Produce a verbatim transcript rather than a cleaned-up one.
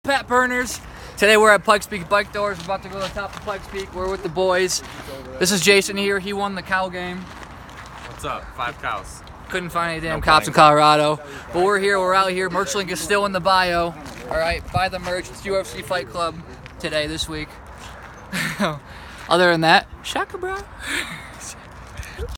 Pat Burners. Today we're at Pikes Peak Bike Doors. We're about to go to the top of Pikes Peak. We're with the boys. This is Jason here. He won the cow game. What's up? Five cows. Couldn't find any damn No cops in playing. Colorado. But we're here. We're out here. Merch link is still in the bio. All right, buy the merch. It's U F C Fight Club today, this week. Other than that, shaka bro.